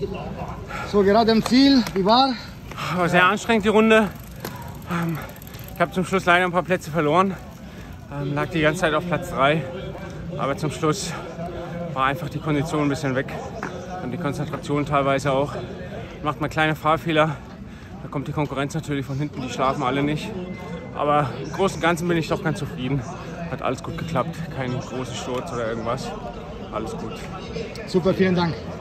So, gerade im Ziel, wie war? War sehr anstrengend die Runde. Ich habe zum Schluss leider ein paar Plätze verloren. Lag die ganze Zeit auf Platz 3. Aber zum Schluss war einfach die Kondition ein bisschen weg. Und die Konzentration teilweise auch. Macht man kleine Fahrfehler. Da kommt die Konkurrenz natürlich von hinten, die schlafen alle nicht. Aber im Großen und Ganzen bin ich doch ganz zufrieden. Hat alles gut geklappt. Kein großer Sturz oder irgendwas. Alles gut. Super, vielen Dank.